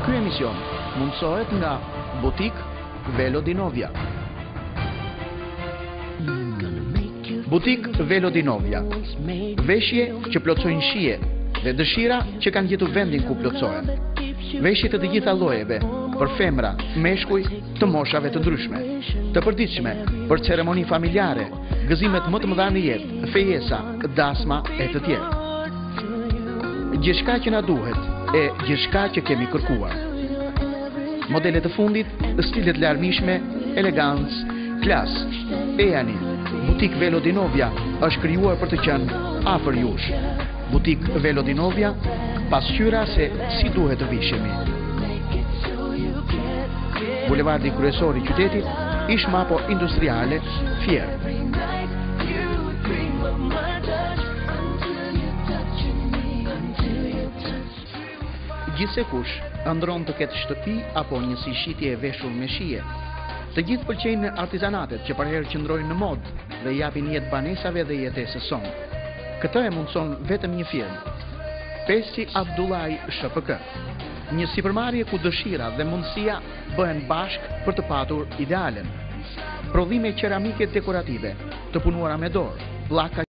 Ky emision mundësohet nga Butik Velo di Novia. Butik Velo di Novia. Veshje që plotësojnë shije dhe dëshira që kanë gjetur vendin ku plotësohen. Veshje të gjitha llojeve, për femra, meshkuj, të moshave të ndryshme, të përditshme, për ceremoni familjare, gëzimet më të mëdha në jetë, fejesa, dasma e të tjerë. Gjithçka që na duhet e gjithçka që kemi kërkuar. Modelet të fundit, stilet larmishme, elegancë, klas. Ejani, Butik Velo di Novia është krijuar për të qenë afër jush. Butik Velo di Novia, pasqyra se si duhet të vishemi. Bulevardi kryesor i qytetit, ish mapo industriale, Fier. Gjithsekush ëndron të ketë shtëpi apo një si shitje e veshur me shije. Të gjithë pëlqejnë artizanatet që përherë qëndrojnë në mod dhe japin jetë banesave dhe jetesës sonë. Këtë e mundson vetëm një firmë, Pesi Abdullaj SHPK. Një sipërmarrje ku dëshira dhe mundësia bëhen bashkë për të patur idealen. Prodhime qeramike dekorative, të punuara me dorë, pllaka